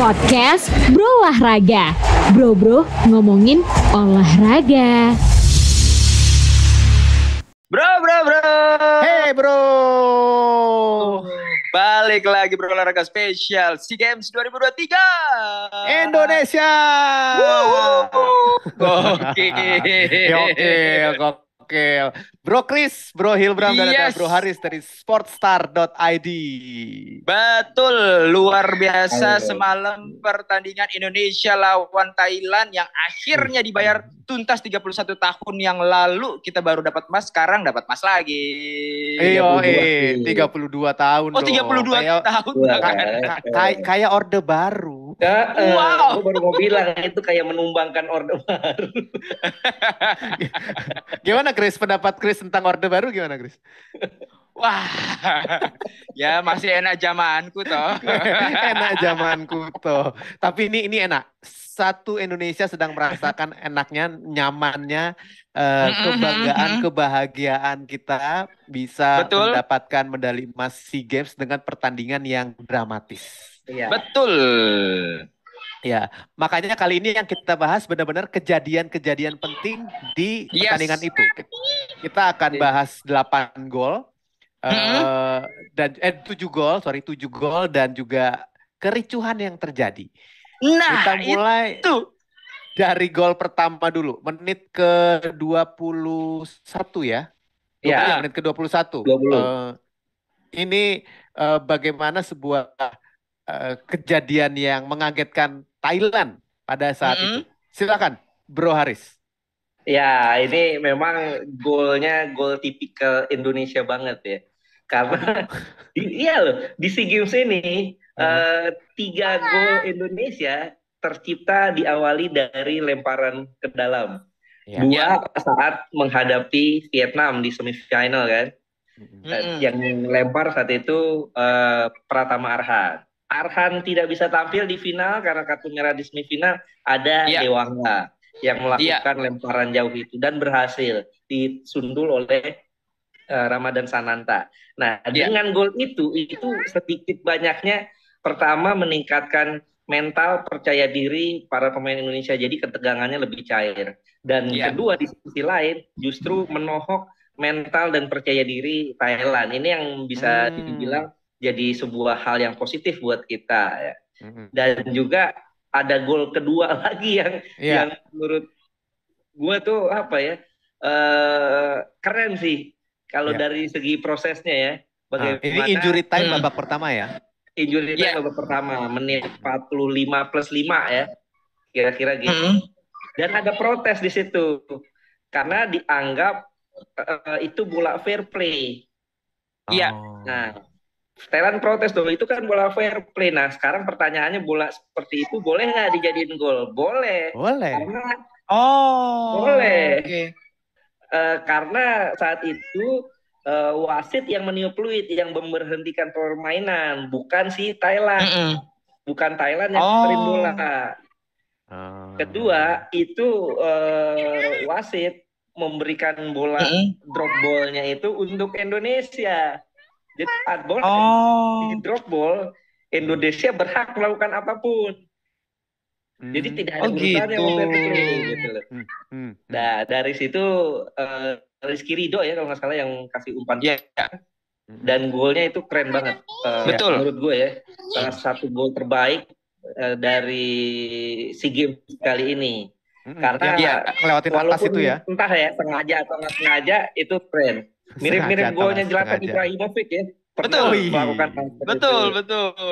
Podcast Bro Olahraga. Bro ngomongin olahraga. Bro. Hey bro. Balik lagi Bro Olahraga spesial SEA Games 2023. Indonesia. Gokil. Gokil. Bro Chris, Bro Hilbram, dan ada Yes. Bro Haris dari sportstar.id. Betul, luar biasa Halo. semalam pertandingan Indonesia lawan Thailand yang akhirnya dibayar tuntas 31 tahun yang lalu. Kita baru dapat emas, sekarang dapat emas lagi. Iyo, 32. 32 tahun Oh, dong. 32 tahun. Kayak orde baru. Wow. Gue baru mau bilang itu kayak menumbangkan orde baru. Gimana Chris, pendapat Chris tentang orde baru gimana Chris? Wah, ya masih enak zamanku toh. Enak zamanku tuh. Tapi ini enak. Satu Indonesia sedang merasakan enaknya, nyamannya, kebanggaan, kebahagiaan kita bisa Betul. mendapatkan medali emas SEA Games dengan pertandingan yang dramatis. Iya. Betul. Ya, makanya kali ini yang kita bahas benar-benar kejadian-kejadian penting di Yes. pertandingan itu. Kita akan bahas 8 gol. Dan 7 gol dan juga kericuhan yang terjadi. Nah, Kita mulai itu. dari gol pertama dulu, menit ke-21 ya. Ya. Menit ke-21. 20. Ini bagaimana sebuah kejadian yang mengagetkan Thailand pada saat itu. Silakan, Bro Haris. Ya, ini memang golnya gol tipikal Indonesia banget ya. Karena iya loh, di SEA Games ini 3 gol Indonesia tercipta diawali dari lemparan ke dalam. Ya. 2 saat menghadapi Vietnam di semifinal kan. Yang lempar saat itu Pratama Arhan. Arhan tidak bisa tampil di final karena kartu merah di semifinal. Ada Dewangga yang melakukan lemparan jauh itu dan berhasil disundul oleh Ramadan Sananta. Nah, dengan gol itu sedikit banyaknya pertama meningkatkan mental percaya diri para pemain Indonesia, jadi ketegangannya lebih cair. Dan kedua di sisi lain justru menohok mental dan percaya diri Thailand. Ini yang bisa dibilang jadi sebuah hal yang positif buat kita ya. Dan juga ada gol kedua lagi yang menurut gue tuh apa ya, keren sih kalau dari segi prosesnya ya. Bagaimana ini injury time babak pertama ya. Injury time babak pertama menit 45+5 ya, kira-kira gitu. Dan ada protes di situ karena dianggap itu bola fair play. Iya. Nah, Thailand protes dong, itu kan bola fair play. Nah, sekarang pertanyaannya, bola seperti itu boleh nggak dijadiin gol? Boleh. Karena boleh. Okay. Karena saat itu wasit yang meniup peluit yang memberhentikan permainan, bukan si Thailand. Bukan Thailand yang kirim bola. Kedua, itu wasit memberikan bola drop ball-nya itu untuk Indonesia. Jadi saat bola di drop ball, Indonesia berhak melakukan apapun. Jadi tidak ada urusannya gitu loh. Nah, dari situ Rizky Ridho ya kalau nggak salah yang kasih umpan. Dan golnya itu keren banget. Betul. Menurut gue ya, salah satu gol terbaik dari SEA Games kali ini. Karena ngelewatin atas itu ya. Entah ya sengaja atau nggak sengaja, itu keren. Mirip-mirip golnya Zlatan Ibrahimovic ya. Betul.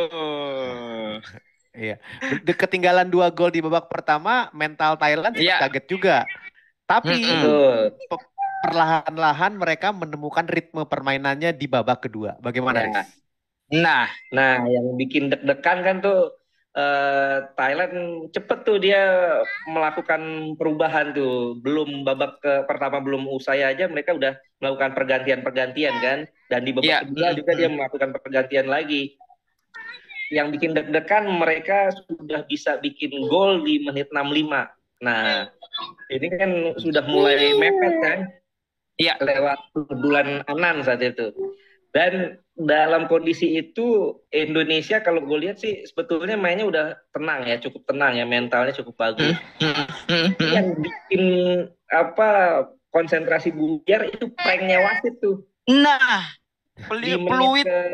Iya. Ketinggalan 2 gol di babak pertama, mental Thailand kaget juga. Tapi perlahan-lahan mereka menemukan ritme permainannya di babak kedua. Bagaimana, Riz? Nah, yang bikin deg-degan kan tuh Thailand cepet tuh dia melakukan perubahan tuh. Belum babak pertama belum usai aja mereka udah melakukan pergantian kan. Dan di babak kedua juga dia melakukan pergantian lagi. Yang bikin deg-degan, mereka sudah bisa bikin gol di menit 65. Nah, ini kan sudah mulai mepet kan? Lewat bulan Anan saat itu. Dan dalam kondisi itu Indonesia kalau gue lihat sih sebetulnya mainnya udah tenang ya, cukup tenang ya, mentalnya cukup bagus. Yang bikin apa konsentrasi buyar itu pranknya wasit tuh. Nah, Di menit peluit. ke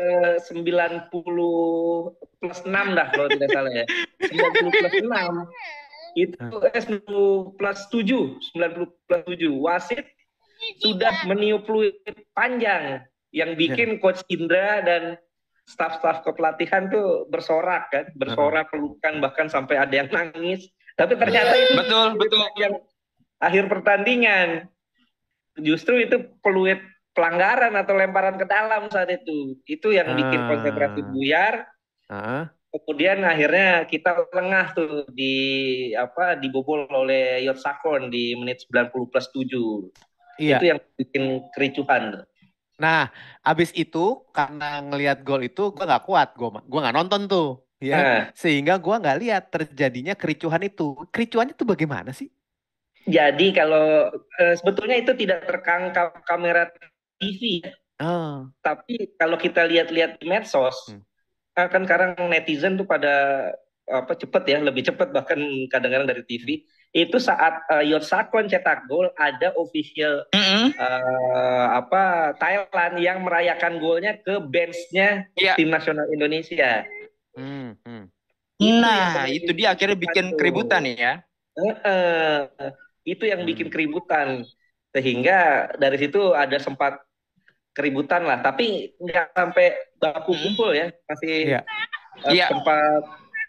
90+6 dah kalau tidak salah ya. 90+6 itu 90+7 wasit sudah meniup fluid panjang yang bikin Coach Indra dan staf-staf kepelatihan tuh bersorak kan, bersorak pelukan bahkan sampai ada yang nangis. Tapi ternyata itu betul. Yang akhir pertandingan justru itu peluit pelanggaran atau lemparan ke dalam saat itu. Itu yang bikin konsentrasi buyar. Kemudian akhirnya kita lengah tuh dibobol oleh Yot Sakon di menit 90+7. Iya. Itu yang bikin kericuhan. Nah, abis itu karena ngelihat gol itu gue nggak kuat, gue nggak nonton tuh, ya. Sehingga gue nggak lihat terjadinya kericuhan itu. Kericuhannya itu bagaimana sih? Jadi kalau sebetulnya itu tidak tertangkap kamera TV, tapi kalau kita lihat-lihat di medsos, kan sekarang netizen tuh pada cepet ya, lebih cepet bahkan kadang-kadang dari TV. Itu saat Yot Sakon cetak gol, ada official Thailand yang merayakan golnya ke benchnya tim nasional Indonesia. Nah, itu dia akhirnya bikin keributan ya. Itu yang bikin keributan, sehingga dari situ ada sempat keributan lah, tapi nggak sampai baku pukul ya, masih sempat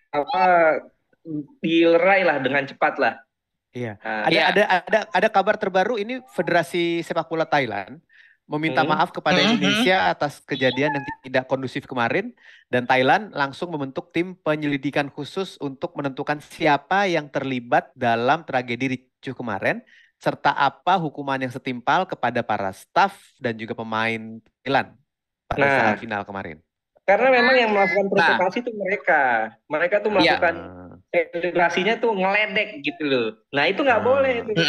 dilerai lah dengan cepat lah. Iya. Ada kabar terbaru ini Federasi Sepak Bola Thailand meminta maaf kepada Indonesia atas kejadian yang tidak kondusif kemarin, dan Thailand langsung membentuk tim penyelidikan khusus untuk menentukan siapa yang terlibat dalam tragedi ricuh kemarin serta apa hukuman yang setimpal kepada para staf dan juga pemain Thailand pada saat final kemarin. Karena memang yang melakukan provokasi itu mereka tuh melakukan selebrasinya tuh ngeledek gitu loh. Nah itu nggak boleh itu.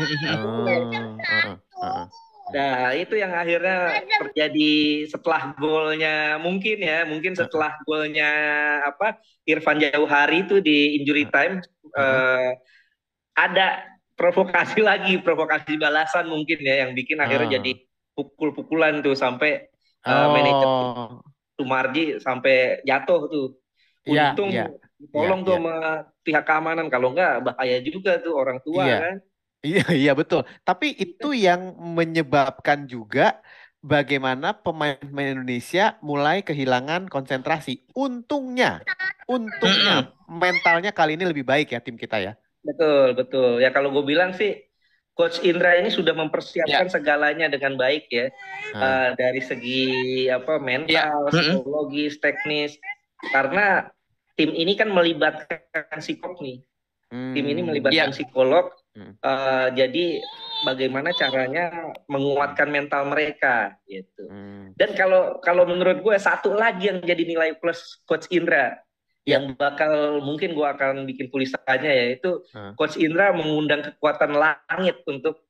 Nah itu yang akhirnya terjadi setelah golnya mungkin setelah golnya Irfan Jauhari itu di injury time ada provokasi balasan mungkin ya yang bikin akhirnya jadi pukul-pukulan tuh sampai manajer Sumarji sampai jatuh tuh. Untung tolong tuh sama pihak keamanan, kalau enggak bahaya juga tuh orang tua kan. Iya betul. Tapi itu yang menyebabkan juga bagaimana pemain-pemain Indonesia mulai kehilangan konsentrasi. Untungnya mentalnya kali ini lebih baik ya tim kita ya. Betul. Ya kalau gue bilang sih Coach Indra ini sudah mempersiapkan segalanya dengan baik ya, dari segi mental, psikologis, teknis. Karena tim ini kan melibatkan psikolog nih. Tim ini melibatkan psikolog. Jadi bagaimana caranya menguatkan mental mereka gitu. Dan kalau menurut gue satu lagi yang jadi nilai plus Coach Indra yang mungkin gue akan bikin tulisannya, yaitu Coach Indra mengundang kekuatan langit untuk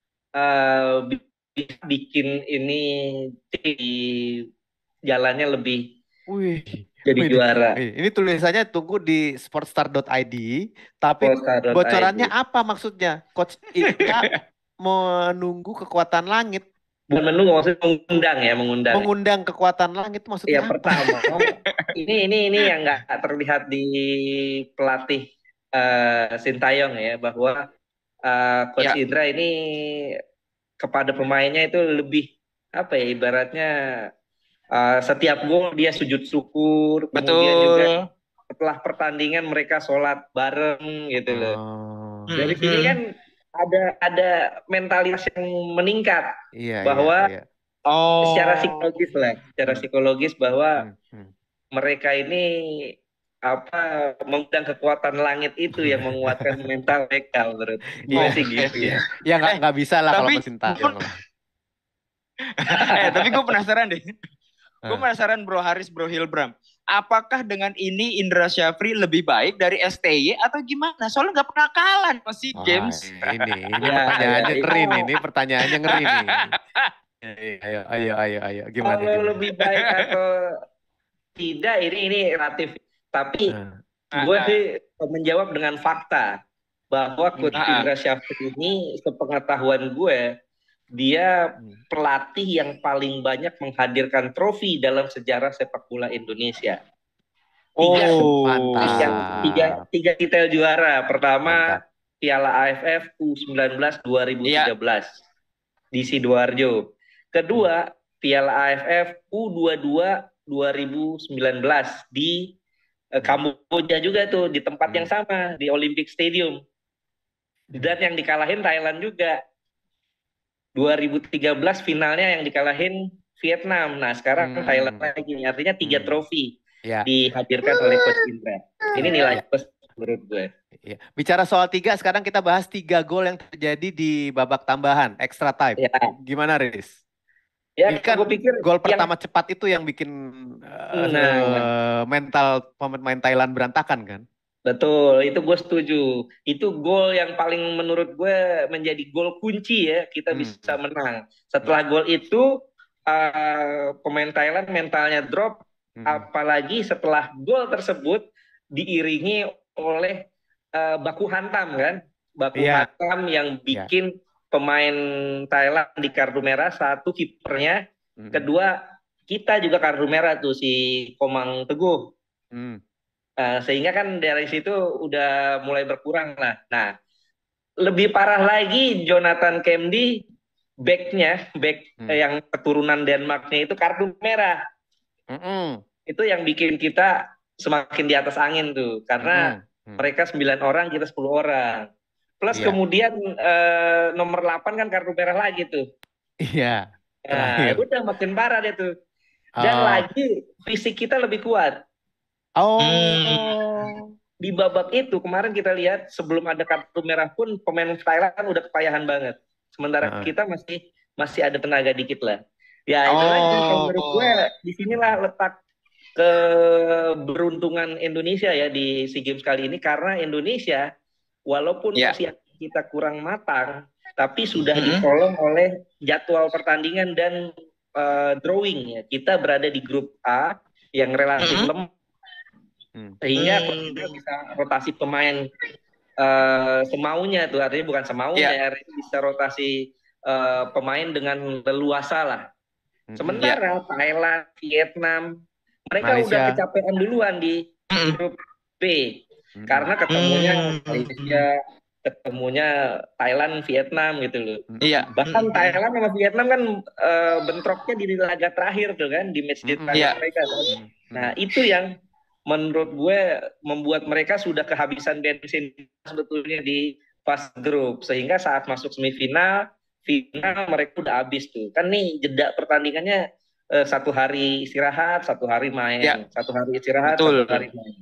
bikin ini di jalannya lebih jadi juara. Ini tulisannya tunggu di sportstar.id, tapi bocorannya apa maksudnya? Coach Indra menunggu kekuatan langit. Bukan menunggu, maksudnya mengundang kekuatan langit maksudnya apa? Pertama ini yang nggak terlihat di pelatih Sintayong ya, bahwa Coach Indra ini kepada pemainnya itu lebih ibaratnya setiap gol dia sujud syukur, kemudian juga setelah pertandingan mereka sholat bareng gitu loh. Dari sini kan ada mentalitas yang meningkat, bahwa secara psikologis bahwa mereka ini mengundang kekuatan langit itu yang menguatkan mental mereka menurut gue sih gitu ya. Ya nggak bisa lah kalau Sintayong lah. Tapi gue penasaran deh. Gue penasaran Bro Haris, Bro Hilbram. Apakah dengan ini Indra Syafri lebih baik dari STY atau gimana? Soalnya nggak pernah kalah masih Games. Ini pertanyaannya ngeri nih. Ayo. Gimana, Kalau gimana? lebih baik atau tidak, ini relatif. Tapi Ah, gue sih menjawab dengan fakta bahwa hmm, Coach Indra Syafri ini, sepengetahuan gue, dia hmm. pelatih yang paling banyak menghadirkan trofi dalam sejarah sepak bola Indonesia. Tiga, tiga, tiga, Mantap. tiga titel juara. Pertama, Mantap. Piala AFF U19 Iya. 2013 di Sidoarjo. Kedua, Piala AFF U22 2019 di Kamboja juga tuh, di tempat yang sama, di Olympic Stadium. Dan yang dikalahin Thailand juga. 2013 finalnya yang dikalahin Vietnam. Nah, sekarang Thailand lagi. Artinya 3 trofi Ya, dihadirkan oleh Coach Indra. Ini nilai ya, plus menurut gue. ya. Bicara soal 3, sekarang kita bahas 3 gol yang terjadi di babak tambahan, extra time. Ya, Gimana, Riz? ya Ini kan gue pikir gol yang pertama cepat itu yang bikin nah, mental pemain Thailand berantakan kan? betul, itu gue setuju. Itu gol yang paling menurut gue menjadi gol kunci ya, kita bisa menang. Setelah gol itu, pemain Thailand mentalnya drop, apalagi setelah gol tersebut diiringi oleh baku hantam kan. Baku Iya, hantam yang iya. bikin pemain Thailand di kartu merah, satu kipernya, kedua kita juga kartu merah tuh, si Komang Teguh. Sehingga kan dari situ udah mulai berkurang lah. Nah, lebih parah lagi Jonathan Kemdi, back yang keturunan Denmarknya itu kartu merah. Itu yang bikin kita semakin di atas angin tuh. Karena mereka 9 orang, kita 10 orang. Plus Iya, kemudian nomor 8 kan kartu merah lagi tuh. iya. Nah, Terakhir. udah makin parah dia tuh. Dan Oh, lagi fisik kita lebih kuat. oh, Di babak itu kemarin kita lihat sebelum ada kartu merah pun pemain Thailand udah kepayahan banget. Sementara kita masih ada tenaga dikit lah. Ya itu lagi menurut gue disinilah letak keberuntungan Indonesia ya di SEA Games kali ini, karena Indonesia walaupun persiapan kita kurang matang tapi sudah ditolong oleh jadwal pertandingan dan drawing ya. Kita berada di grup A yang relatif lemah, sehingga bisa rotasi pemain semaunya tuh, artinya bukan semaunya, artinya bisa rotasi pemain dengan leluasa lah. Sementara Thailand, Vietnam, mereka udah Malaysia. kecapean duluan di grup B karena ketemunya Malaysia, ketemunya Thailand, Vietnam gitu loh. Bahkan Thailand sama Vietnam kan bentroknya di laga terakhir tuh kan, di match day terakhir mereka kan. Nah itu yang menurut gue membuat mereka sudah kehabisan bensin sebetulnya di fase grup, sehingga saat masuk semifinal, final mereka udah habis tuh. Kan nih jeda pertandingannya 1 hari istirahat, 1 hari main, 1 hari istirahat, 1 hari main.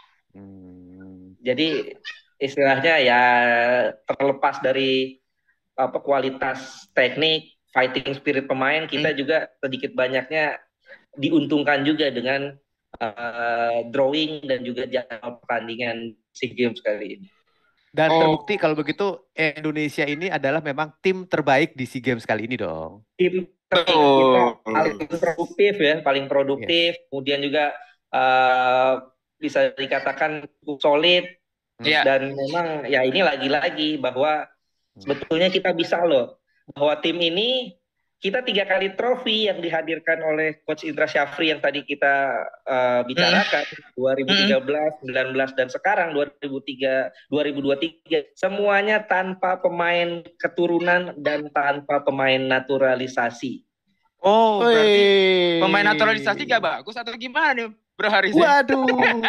Jadi istilahnya ya terlepas dari kualitas teknik, fighting spirit pemain, kita juga sedikit banyaknya diuntungkan juga dengan drawing dan juga jadwal pertandingan SEA Games kali ini. Dan terbukti kalau begitu Indonesia ini adalah memang tim terbaik di SEA Games kali ini dong. Tim kita paling produktif, kemudian juga bisa dikatakan cukup solid. Dan memang ya ini lagi-lagi bahwa sebetulnya kita bisa loh, bahwa tim ini kita 3 kali trofi yang dihadirkan oleh Coach Indra Syafri yang tadi kita bicarakan, 2013, 19 dan sekarang 2023, semuanya tanpa pemain keturunan dan tanpa pemain naturalisasi. Oh, berarti pemain naturalisasi gak bagus atau gimana nih, Bro Haris? Waduh.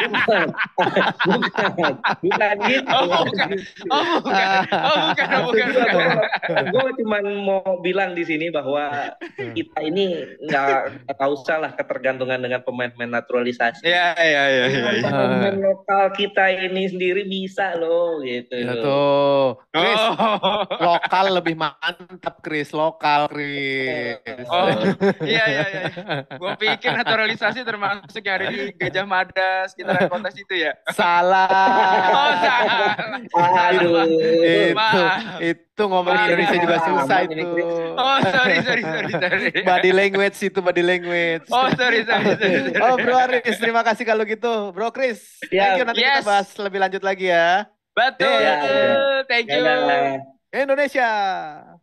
Bukan gitu. Bukan. Gue cuma mau bilang di sini bahwa kita ini nggak usah lah ketergantungan dengan pemain-pemain naturalisasi. Iya. Pemain lokal kita ini sendiri bisa loh, gitu. Ya tuh, Chris, lokal lebih mantap, Chris. Lokal, Chris. Iya. Gue pikir naturalisasi termasuk yang ada di di Gajah Mada sekitaran kota situ ya? Salah. Oh, salah. Aduh. Itu ngomong Indonesia juga susah itu. Oh, sorry. Body language itu, body language. Oh, sorry. Oh, Bro Aris, terima kasih kalau gitu. Bro Chris, thank you. Nanti kita bahas lebih lanjut lagi ya. Betul. Ya. Thank you. Dadah. Indonesia.